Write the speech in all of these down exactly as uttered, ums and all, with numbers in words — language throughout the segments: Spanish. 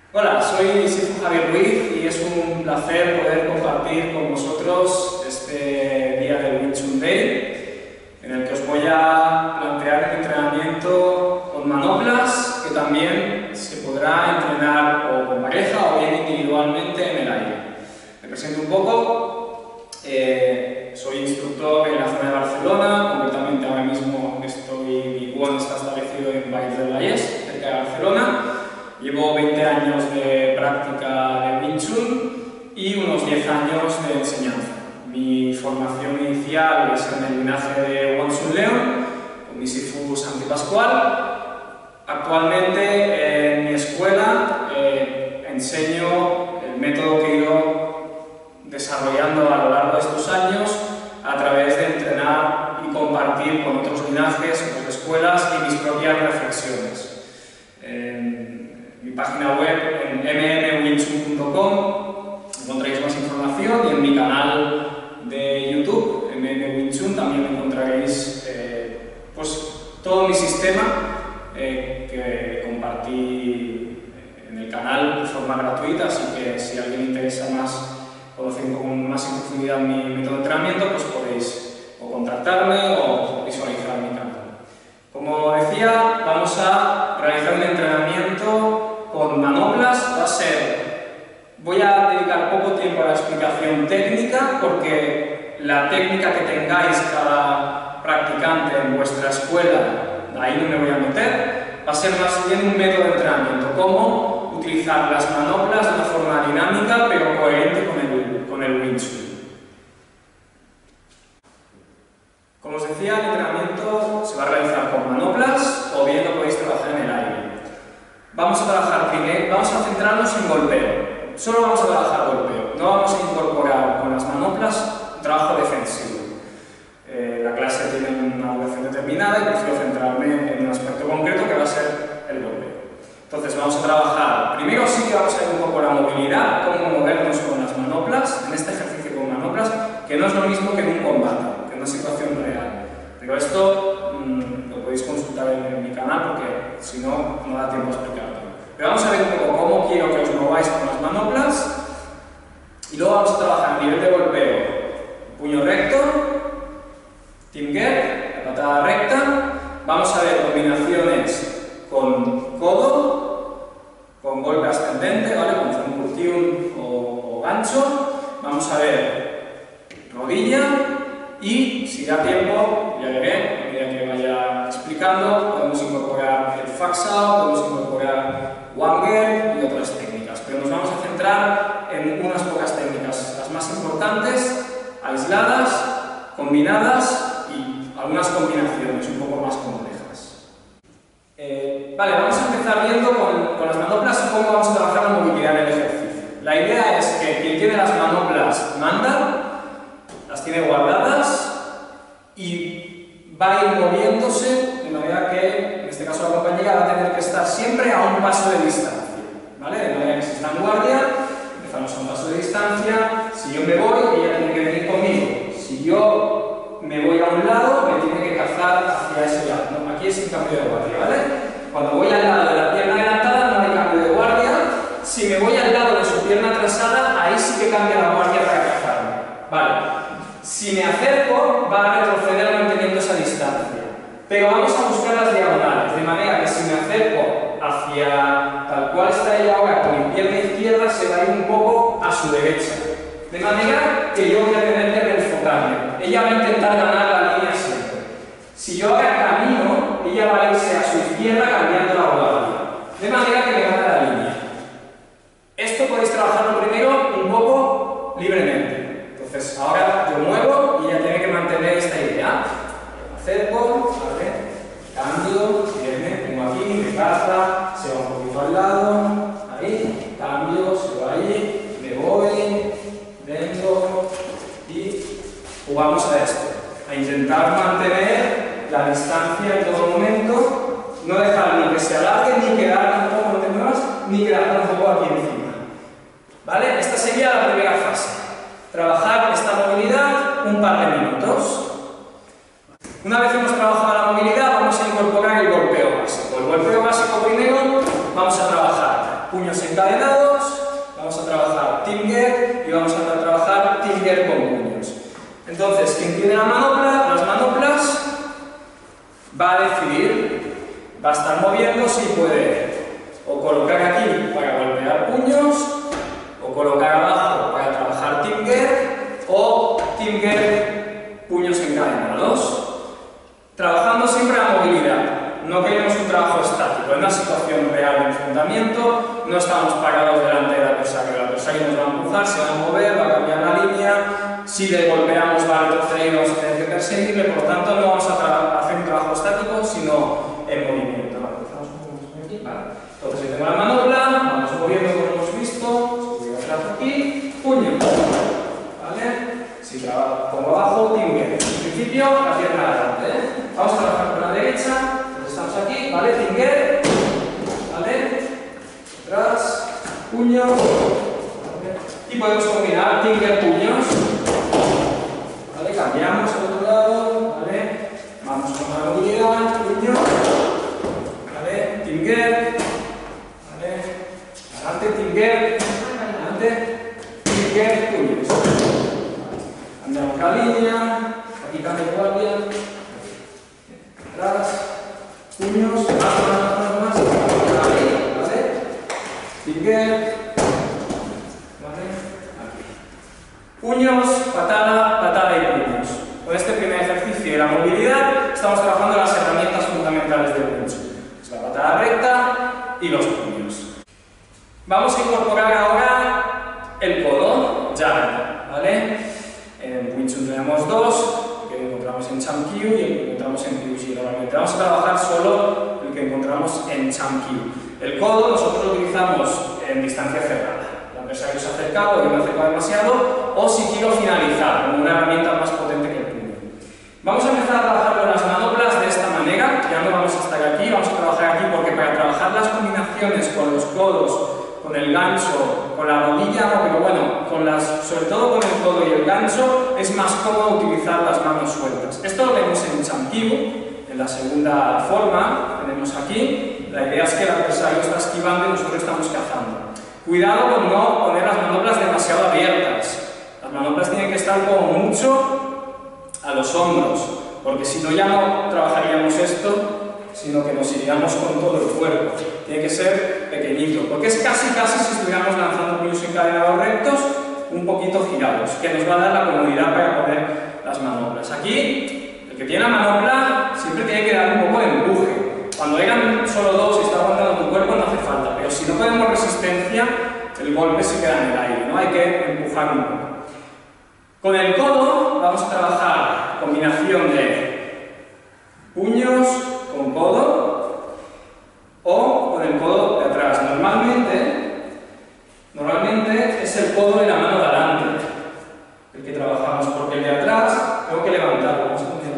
Hola, soy Sifu Javier Ruiz y es un placer poder compartir con vosotros este día del Wing Chun Day, en el que os voy a plantear un entrenamiento con manoplas que también se podrá entrenar o con pareja o bien individualmente en el aire. Me presento un poco, eh, soy instructor en la zona de Barcelona, concretamente ahora mismo estoy, mi Won está establecido en Valls del Vallès, cerca de Barcelona. Llevo veinte años de práctica de Wing Chun y unos diez años de enseñanza. Mi formación inicial es en el linaje de Won Sun Leon, con mi Sifu Santi Pascual. Actualmente en mi escuela eh, enseño el método que he ido desarrollando a lo largo de estos años a través de entrenar y compartir con otros linajes, otras escuelas y mis propias reflexiones. En mi página web en m m wing chun punto com encontraréis más información y en mi canal de YouTube, M M Wing Chun, también encontraréis eh, pues, todo mi sistema eh, que compartí en el canal de forma gratuita, así que si a alguien le interesa más conocer un poco más en profundidad mi método de entrenamiento, pues podéis o contactarme o visualizar mi canal. Como decía, vamos a realizar un entrenamiento con manoplas. Va a ser, voy a dedicar poco tiempo a la explicación técnica porque la técnica que tengáis cada practicante en vuestra escuela, ahí no me voy a meter, va a ser más bien un método de entrenamiento, cómo utilizar las manoplas de una forma dinámica pero coherente con el, con el Wing Chun. Como os decía, el entrenamiento se va a realizar con manoplas o bien lo podéis trabajar en el aire. Vamos a trabajar primero, vamos a centrarnos en golpeo. Solo vamos a trabajar golpeo, no vamos a incorporar con las manoplas un trabajo defensivo. Eh, la clase tiene una duración determinada y prefiero centrarme en un aspecto concreto que va a ser el golpeo. Entonces vamos a trabajar, primero sí que vamos a ver un poco la movilidad, cómo movernos con las manoplas, en este ejercicio con manoplas, que no es lo mismo que en un combate, que en una situación real. Pero esto mmm, lo podéis consultar en, en mi canal porque si no, no da tiempo a explicarlo. Pero vamos a ver un poco cómo quiero que os mováis con las manoplas y luego vamos a trabajar a nivel de golpeo. Puño recto, Team Get, la patada recta. Vamos a ver combinaciones con codo, con golpe ascendente, ¿vale? Con Zhang o, o gancho. Vamos a ver rodilla y, si da tiempo, ya veré, a medida que vaya explicando, podemos incorporar el Faksao, podemos incorporar Wanger y otras técnicas. Pero nos vamos a centrar en unas pocas técnicas, las más importantes, aisladas, combinadas y algunas combinaciones un poco más complejas. Eh, vale, vamos a empezar viendo con, con las manoplas y cómo vamos a trabajar la movilidad en el ejercicio. La idea es que quien tiene las manoplas manda, las tiene guardadas y va a ir moviéndose de manera que, en este caso la compañera, va a tener que estar siempre a un paso de distancia, ¿vale? De manera que si está en guardia, empezamos a un paso de distancia. Si yo me voy, ella tiene que venir conmigo. Si yo me voy a un lado, me tiene que cazar hacia ese lado. ¿No? Aquí es un cambio de guardia, ¿vale? Cuando voy al lado de la pierna adelantada no hay cambio de guardia. Si me voy al lado de su pierna atrasada, ahí sí que cambia la guardia para cazarme, ¿vale? Si me acerco, va a retroceder manteniendo esa distancia. Pero vamos a buscar las diagonales, de manera que si me acerco hacia tal cual está ella ahora con mi pierna izquierda, se va a ir un poco a su derecha. De manera que yo voy a tener que reenfocarme. Ella va a intentar ganar la línea siempre. Si yo ahora camino, ella va a irse a su izquierda cambiando la guardia. De manera que me gana la línea. Esto podéis trabajarlo primero un poco libremente. Entonces, ahora yo muevo y ella tiene que mantener esta idea. Me acerco, ¿vale? Cambio, viene, pongo aquí, me caza, se va un poquito al lado, ahí, cambio, se va ahí, me voy, vengo y jugamos a esto. A intentar mantener la distancia en todo momento, no dejar ni que se alargue, ni quedar tampoco, no te muevas, ni quedar tampoco aquí encima. ¿Vale? Esta sería la primera fase. Trabajar esta movilidad un par de minutos. Una vez hemos trabajado la movilidad, vamos a incorporar el golpeo básico. El golpeo básico primero vamos a trabajar puño puños encadenados, vamos a trabajar Tinger y vamos a trabajar Tinger con puños. Entonces, quien tiene la manopla, las manoplas, va a decidir, va a estar moviendo si puede o colocar aquí para golpear puños, o colocar abajo para trabajar Tinger, o Tinger puños encadenados. Trabajando siempre la movilidad. No queremos un trabajo estático. En una situación real de enfrentamiento, no estamos parados delante del adversario. El adversario nos va a empujar, se va a mover, va a cambiar la línea. Si le golpeamos, va a retroceder y vamos a tener que perseguirle. Por lo tanto, no vamos a hacer un trabajo estático, sino en movimiento. Vale. Entonces, yo tengo la manopla, vamos moviendo como hemos visto. Si voy a hacer aquí, puño. ¿Vale? Si trabajo, pongo abajo, Tinger. En principio, la pierna adelante. ¿eh? Vamos a trabajar con la derecha. Estamos aquí, ¿vale? Tinger, ¿vale? Atrás, puño, ¿vale? Y podemos combinar Tinger, puños, ¿vale? Cambiamos al otro lado, ¿vale? Vamos con la movilidad, puño, ¿vale? Tinger, ¿vale? Adelante, Tinger, adelante, Tinger, puños. Cambiamos la línea, aquí cambia de guardia, atrás. Puños, más, más, más, más, ahí, ¿vale? Tinger, ¿vale? Aquí. Puños, patada, patada y puños. Con este primer ejercicio de la movilidad estamos trabajando las herramientas fundamentales del Wing Chun. Es la patada recta y los puños. Vamos a incorporar ahora el codo, jab, ¿vale? En Wing Chun tenemos dos. Que encontramos en Cham Kyu y el que encontramos en Kyu Shi. Normalmente vamos a trabajar solo el que encontramos en Cham Kyu. El codo nosotros lo utilizamos en distancia cerrada. El adversario se ha acercado, yo me he acercado demasiado, o si quiero finalizar, como una herramienta más potente que el puño. Vamos a empezar a trabajar con las manoplas de esta manera, ya no vamos a estar aquí, vamos a trabajar aquí porque para trabajar las combinaciones con los codos, con el gancho, con la rodilla, no, pero bueno, con las, sobre todo con el codo y el gancho, es más cómodo utilizar las manos sueltas. Esto lo vemos en Cham Kyu, en la segunda forma, tenemos aquí. La idea es que el adversario está esquivando y nosotros estamos cazando. Cuidado con no poner las manoplas demasiado abiertas. Las manoplas tienen que estar como mucho a los hombros, porque si no ya no trabajaríamos esto, sino que nos iríamos con todo el cuerpo. Tiene que ser pequeñito, porque es casi casi si estuviéramos lanzando puños encadenados rectos, un poquito girados, que nos va a dar la comodidad para poner las manoplas. Aquí, el que tiene la manopla siempre tiene que dar un poco de empuje. Cuando eran solo dos y está aguantando tu cuerpo no hace falta, pero si no ponemos resistencia, el golpe se queda en el aire, ¿no? Hay que empujar un poco. Con el codo vamos a trabajar combinación de puños con codo o con el codo de atrás. Normalmente, normalmente es el codo de la mano de adelante el que trabajamos, porque el de atrás tengo que levantarlo. Vamos a poner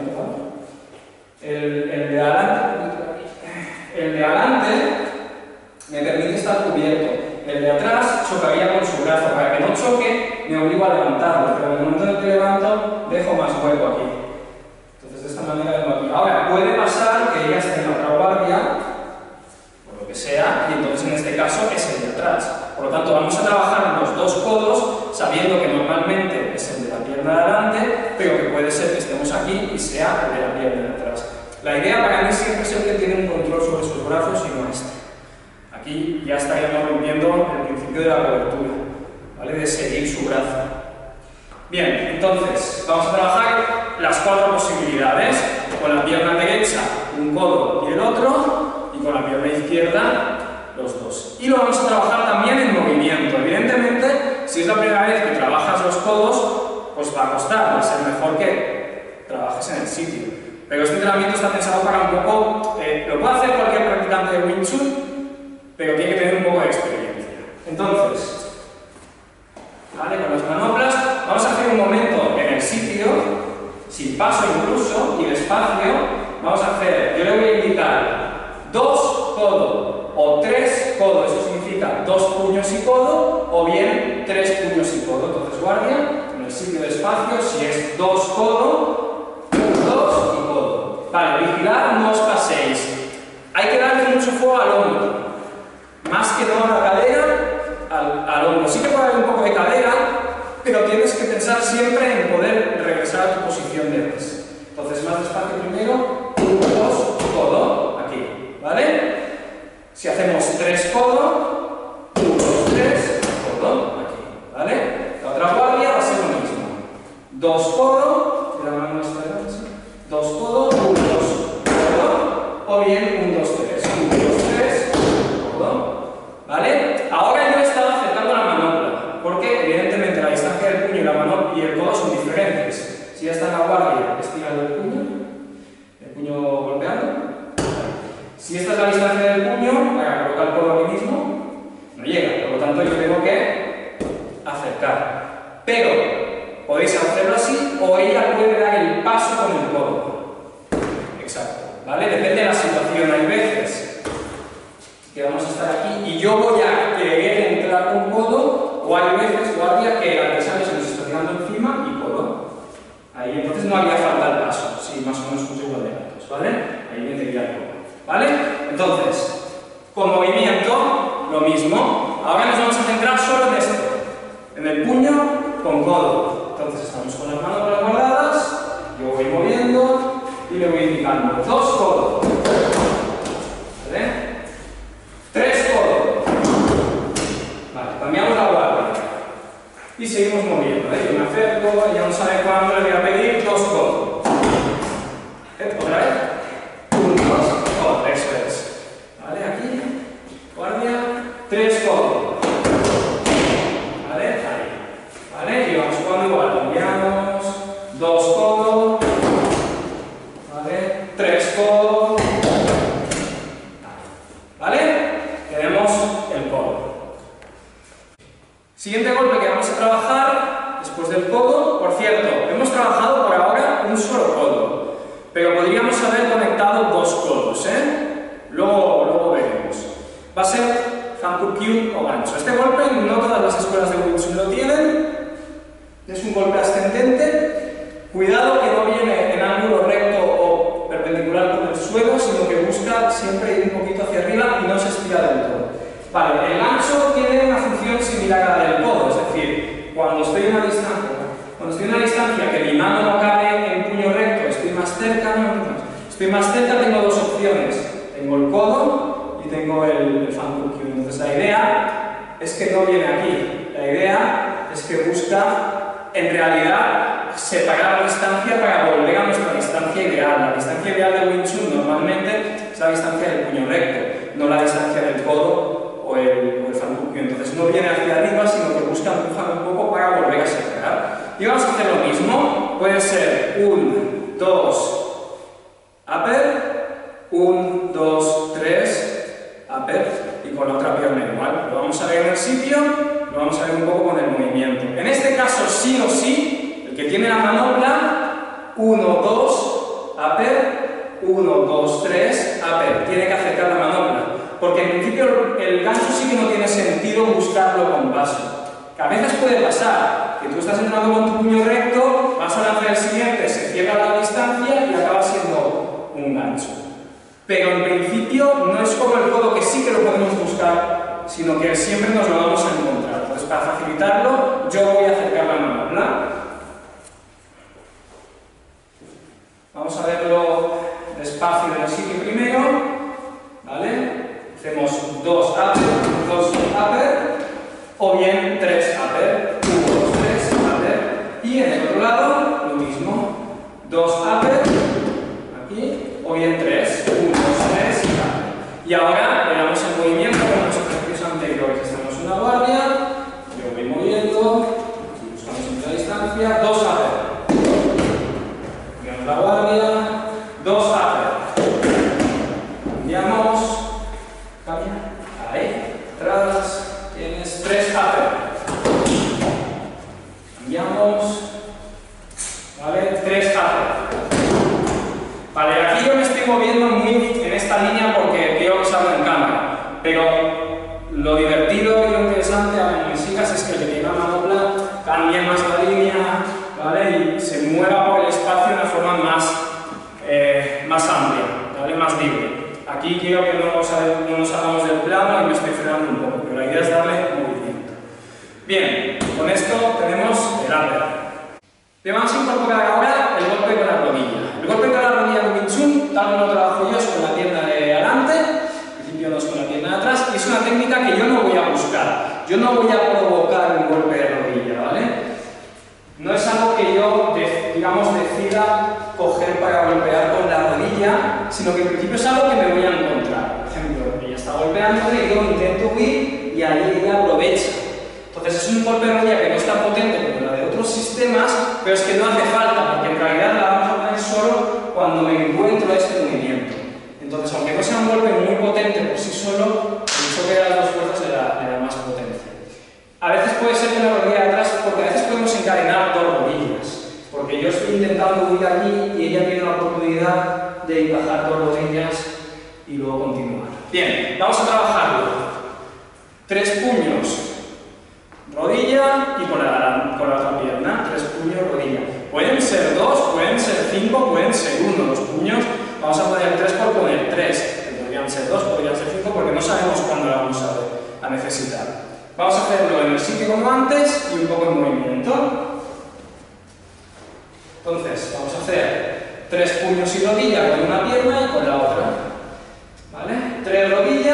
el, el de adelante, el de adelante me permite estar cubierto. El de atrás chocaría con su brazo. Para que no choque, me obligo a levantarlo, pero en el momento en el que levanto, dejo más hueco aquí. Entonces, de esta manera vengo aquí. Ahora, puede pasar que ella esté en la otra guardia, por lo que sea, y entonces en este caso es el de atrás. Por lo tanto, vamos a trabajar los dos codos, sabiendo que normalmente es el de la pierna de adelante, pero que puede ser que estemos aquí y sea el de la pierna de atrás. La idea para mí siempre es el que tiene un control sobre sus brazos y no este. Aquí ya estaríamos rompiendo el principio de la cobertura, ¿vale? De seguir su brazo. Bien, entonces vamos a trabajar las cuatro posibilidades. Con la pierna derecha un codo y el otro, y con la pierna izquierda los dos. Y lo vamos a trabajar también en movimiento. Evidentemente, si es la primera vez que trabajas los codos, pues va a costar, va a ser mejor que trabajes en el sitio. Pero este entrenamiento está pensado para un poco, eh, lo puede hacer cualquier practicante de Wing Chun, pero tiene que tener un poco de experiencia. Entonces, ¿vale? Con las manoplas vamos a hacer un momento en el sitio, sin paso incluso, y despacio. Vamos a hacer, yo le voy a indicar dos codo o tres codo, eso significa dos puños y codo, o bien tres puños y codo. Entonces, guardia, en el sitio despacio, si es dos codo, un, dos y codo. Vale, vigilad, no os paséis. Hay que darle mucho fuego al hombro. Más que no a la cadera, más despacio primero, uno, dos, codo, aquí, ¿vale? Si hacemos tres codo, uno, dos, tres, codo, aquí, ¿vale? La otra guardia va a ser lo mismo. Dos codo, y la mano nuestra derecha, dos codo, uno, dos, codo, o bien un, dos, tres, uno, dos, tres, codo, ¿vale? Ahora yo he estado acercando la manopla, porque evidentemente la distancia del puño y la mano y el codo son diferentes. Si ya está en la guardia, estirando el puño, el puño golpeando. Si esta es la distancia del puño, para colocar el codo aquí mismo, no llega, por lo tanto yo tengo que acercar. Pero podéis hacerlo así o ella puede dar el paso con el codo. Exacto, ¿vale? Depende de la situación. Hay veces que vamos a estar aquí y yo voy a querer entrar con codo, o hay veces, guardia, que el adversario se nos está tirando encima y codo. Ahí entonces no haría falta el paso, si más o menos somos igual de altos, ¿vale? Ahí vendría el codo, ¿vale? Entonces, con movimiento, lo mismo. Ahora nos vamos a centrar solo en esto, en el puño con codo. Entonces estamos con las manos guardadas, yo voy moviendo y le voy indicando dos codos, ¿vale? Tres codos. Vale, cambiamos la guardia y seguimos moviendo, ¿eh? Yo me acerco, ella no sabe cuándo le voy a pedir dos codos. ¿Eh? ¿Otra vez? Un, dos, codo, eso es. ¿Vale? Aquí, guardia, tres codos. ¿Vale? Ahí. ¿Vale? Y vamos jugando igual, cambiamos, dos codos, ¿vale? Tres codos, ¿vale? Tenemos el codo. Siguiente golpe que vamos a trabajar después del codo. Por cierto, hemos trabajado por ahora un solo codo, pero podríamos haber conectado dos codos, ¿eh? Luego, luego veremos. Va a ser Hankook-Kyun o gancho. Este golpe no todas las escuelas de Wing Chun lo tienen. Es un golpe ascendente. Cuidado que no viene en ángulo recto o perpendicular con el suelo, sino que busca siempre ir un poquito hacia arriba y no se estira del todo. Vale, el gancho tiene una función similar a la del codo, es decir, cuando estoy en una distancia, cuando estoy en una distancia que mi mano no cae en puño recto, estoy más cerca, no, no, estoy más cerca, tengo dos opciones. Tengo el codo y tengo el, el Hankook-Kyun. Entonces la idea es que no viene aquí. La idea es que busca, en realidad, separar la distancia para volver a nuestra distancia ideal. La distancia ideal de Wing Chun normalmente es la distancia del puño recto, no la distancia del codo o el, o el Hankook-Kyun. Entonces no viene hacia arriba, sino que busca empujar un poco para volver a separar. Y vamos a hacer lo mismo. Puede ser un, dos, upper, un, dos, tres, upper, y con la otra pierna igual. Lo vamos a ver en el sitio, lo vamos a ver un poco con el movimiento. En este caso, sí o sí, el que tiene la manopla, uno, dos, upper, uno, dos, tres, upper. Tiene que acercar la manopla, porque en principio el gancho sí que no tiene sentido buscarlo con paso. Que a veces puede pasar que tú estás entrando con tu puño recto, vas a lanzar el siguiente, se cierra la distancia y acaba siendo un gancho. Pero en principio no es como el codo, que sí que lo podemos buscar, sino que siempre nos lo vamos a encontrar. Entonces, para facilitarlo, yo voy a acercar la manopla. Vamos a verlo despacio en el sitio primero, ¿vale? Hacemos dos upper, dos upper, o bien tres upper, uno, dos, tres upper, y en el otro lado lo mismo, dos upper, aquí, o bien tres, uno, dos, tres, upper. Y ahora le damos el movimiento con los ejercicios anteriores. Estamos en una guardia, yo voy moviendo, aquí buscamos siempre la distancia, dos upper, cambiamos la guardia, dos upper, cambiamos, cambia, ahí, atrás, tienes tres upper, cambiamos, vale, tres upper. Vale, aquí yo me estoy moviendo muy en esta línea porque quiero que salga en cámara, pero lo divertido y lo interesante en mis hijas es que el que tiene la manopla cambie más la línea, ¿vale? Y se mueva por el espacio de una forma más, eh, más amplia, ¿vale? Más libre. Aquí quiero que no nos, no nos hagamos del plano y me estoy frenando un poco, pero la idea es darle movimiento. Bien, con esto tenemos el upper. Le vamos a incorporar ahora el golpe con la rodilla. El golpe con la rodilla técnica que yo no voy a buscar. Yo no voy a provocar un golpe de rodilla, ¿vale? No es algo que yo, digamos, decida coger para golpear con la rodilla, sino que en principio es algo que me voy a encontrar. Por ejemplo, ella está golpeando y yo intento huir y ahí ella aprovecha. Entonces es un golpe de rodilla que no es tan potente como la de otros sistemas, pero es que no hace falta, porque en realidad la vamos a poner solo cuando me encuentro a este movimiento. Entonces, aunque no sea un golpe muy potente por sí solo, el choque de las dos fuerzas le da, le da más potencia. A veces puede ser que la rodilla de atrás, porque a veces podemos encadenar dos rodillas, porque yo estoy intentando huir aquí y ella tiene la oportunidad de encajar dos rodillas y luego continuar. Bien, vamos a trabajarlo. Tres puños, rodilla y con la, con la otra pierna. Tres puños, rodilla. Pueden ser dos, pueden ser cinco, pueden ser uno. Los puños, vamos a poner tres por poner tres. Podrían ser dos, podrían ser cinco, porque no sabemos cuándo la vamos a, a necesitar. Vamos a hacerlo en el sitio como antes y un poco en movimiento. Entonces, vamos a hacer tres puños y rodilla con una pierna y con la otra. ¿Vale? Tres rodillas.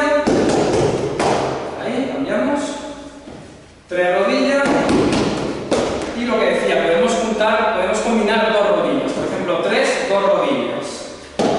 Ahí, cambiamos. Tres rodillas. Y lo que decía, podemos juntar, podemos combinar dos rodillas. Por ejemplo, tres, dos rodillas.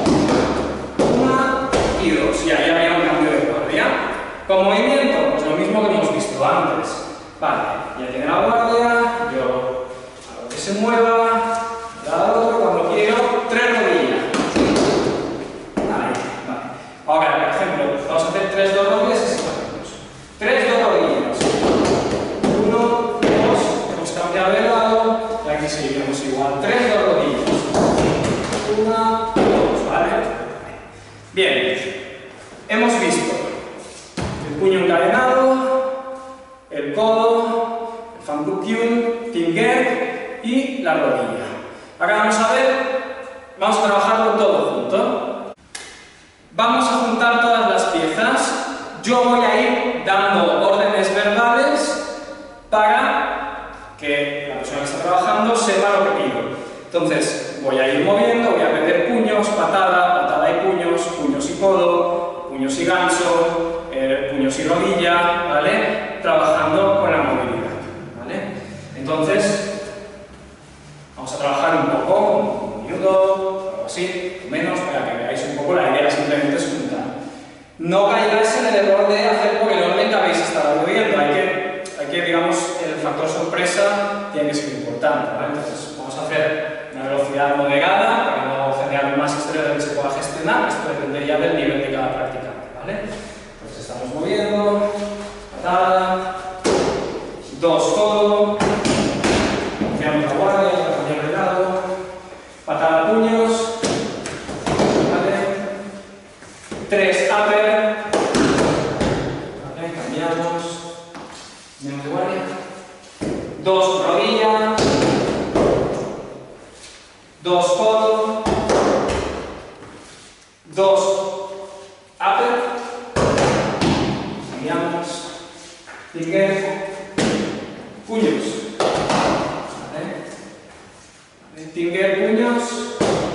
Una y dos. Y ahí había un cambio de guardia. Con movimiento, pues lo mismo que hemos visto antes. Vale, ya tiene la guardia, yo hago que se mueva, al otro, cuando quiero, tres rodillas. Ahí, vale. Ahora, por ejemplo, vamos a hacer tres, dos rodillas y separamos. Tres, dos rodillas. Uno, dos, hemos cambiado de lado, y aquí seguiremos igual. Tres, dos rodillas. Una, dos, ¿vale? Bien, hemos visto el puño encadenado, el codo, el Fankukyun, Tinger y la rodilla. Ahora vamos a ver, vamos a trabajarlo todo junto. Vamos a juntar todas las piezas. Yo voy a ir dando órdenes verbales para que la persona que está trabajando sepa lo que pido. Entonces, voy a ir moviendo, voy a meter puños, patada, patada y puños, puños y codo, puños y gancho, eh, puños y rodilla, ¿vale? Trabajando con la movilidad, ¿vale? Entonces, vamos a trabajar un poco, un minuto, algo así, menos, para que veáis un poco. La idea simplemente es juntar. No caigáis en el error de hacer por el orden que habéis estado viendo. Hay que, hay que, digamos, el factor sorpresa tiene que ser importante, ¿vale? Entonces, vamos a hacer una velocidad moderada para no generar más estrés del que se pueda gestionar. Esto depende ya del nivel de cada practicante, ¿vale? Entonces, estamos moviendo, patada, dos codo, cambiamos la guardia, cambiamos de lado, patada, puños, ¿vale? Tres upper, ¿vale? Cambiamos, cambiamos de guardia, dos rodilla, dos codo, dos upper, cambiamos, tinger, puños, ¿vale? Tinger, puños,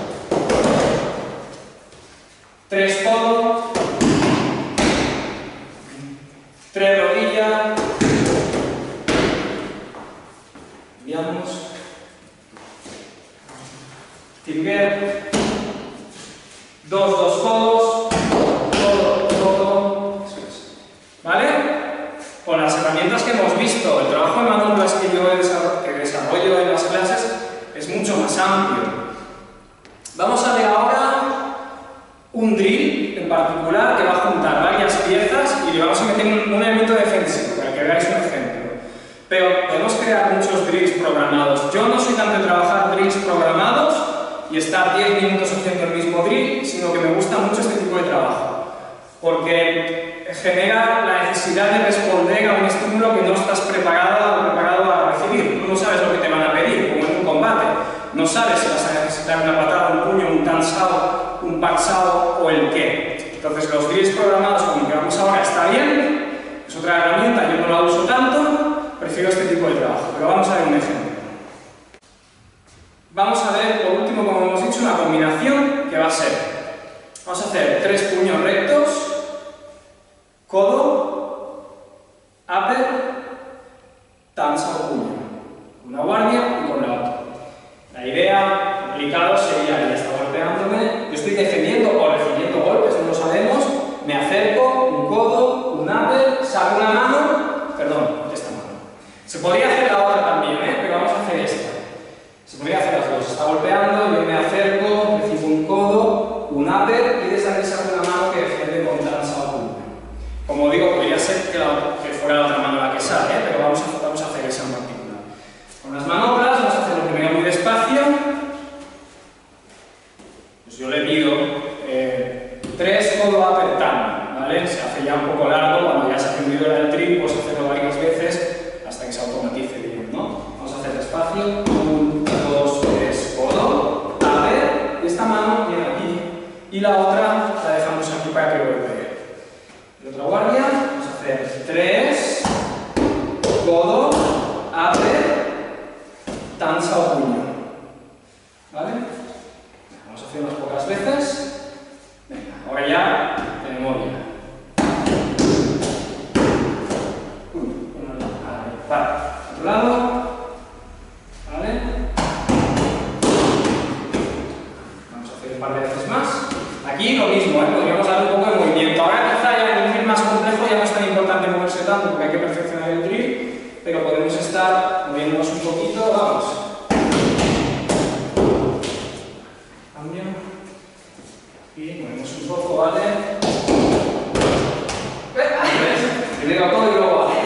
tres codo, tres rodilla, cambiamos, tinger, dos, dos codos, codo, codo, eso es. ¿Vale? Con las herramientas que hemos visto, el trabajo de manoplas que yo desarrollo, que desarrollo en las clases es mucho más amplio. Vamos a ver ahora un drill en particular que va a juntar varias piezas y le vamos a meter un, un elemento defensivo para que veáis un ejemplo. Pero podemos crear muchos drills programados. Yo no soy tanto de trabajar drills programados y estar diez minutos haciendo el mismo drill, sino que me gusta mucho este tipo de trabajo, porque genera la necesidad de responder a un estímulo que no estás preparado o preparado a recibir. Tú no sabes lo que te van a pedir, como en un combate. No sabes si vas a necesitar una patada, un puño, un tansao, un paksao o el qué. Entonces los drills programados como el que vamos ahora está bien, es otra herramienta, yo no la uso tanto, prefiero este tipo de trabajo, pero vamos a ver un ejemplo. Vamos a ver, por último, como hemos dicho, una combinación que va a ser, vamos a hacer tres puños rectos, codo, upper, tanza o puño. Una guardia y con la otra. La idea aplicada sería, ya está golpeándome, yo estoy defendiendo o recibiendo golpes, no lo sabemos, me acerco, un codo, un upper, saco una mano, perdón, esta mano. Se podría hacer la otra también, ¿eh? Pero vamos a hacer esta. Se podría hacer las dos. Está golpeando, yo me acerco, recibo un codo, un upper y desde aquí saco una mano que defiende con tanza o puño. Como digo, podría ser que, la, que fuera la otra mano la que sale, ¿eh? Pero vamos a, vamos a hacer esa en particular. Con las manoplas vamos a hacerlo primero muy despacio. Pues yo le pido eh, tres codo upper tan, ¿vale? Se hace ya un poco largo, cuando ya se ha aprendido el trick, pues hacerlo varias veces hasta que se automatice bien, ¿no? Vamos a hacer despacio. Un, dos, tres, codo, upper, y esta mano viene aquí. Y la otra la dejamos aquí para que golpee. Y otra guardia, vamos a hacer tres, codo, upper, tanza o puño. ¿Vale? Vamos a hacer unas pocas veces. Venga, ahora ya de memoria. Vale, otro lado. Vale. Vamos a hacer un par de veces más. Aquí lo mismo, ¿eh? Podríamos dar un poco de movimiento. Ahora quizá ya en un drill más complejo ya no es tan importante moverse tanto porque hay que perfeccionar el drill, pero podemos estar moviéndonos un poquito. Vamos. Cambio. Y movemos un poco, ¿vale? Primero todo y luego vale.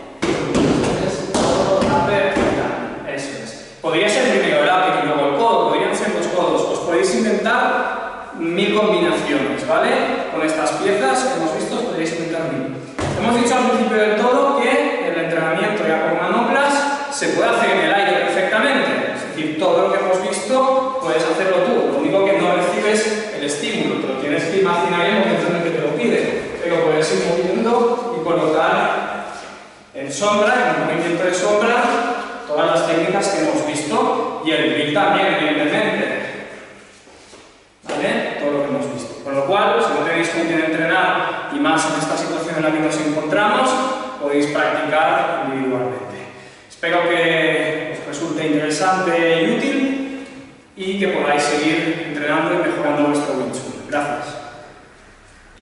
Eso es. Podría ser primero el upper y luego el codo, podrían ser los codos. Os podéis inventar mil combinaciones, ¿vale? Con estas piezas que hemos visto, os podréis inventar mil. Hemos dicho al principio del todo que el entrenamiento ya con manoplas se puede hacer en el aire perfectamente. Es decir, todo lo que hemos visto puedes hacerlo tú. Lo único que no recibes el estímulo, te lo tienes que imaginar en el momento en el que te lo pide. Pero puedes ir moviendo y colocar en sombra, en un movimiento de sombra, todas las técnicas que hemos visto y el drill también, evidentemente. ¿Vale? Todo lo que hemos visto. Con lo cual, si no tenéis con quién entrenar y más en esta situación en la que nos encontramos, podéis practicar individualmente. Espero que os resulte interesante y útil y que podáis seguir entrenando y mejorando vuestro Wing Chun. Gracias.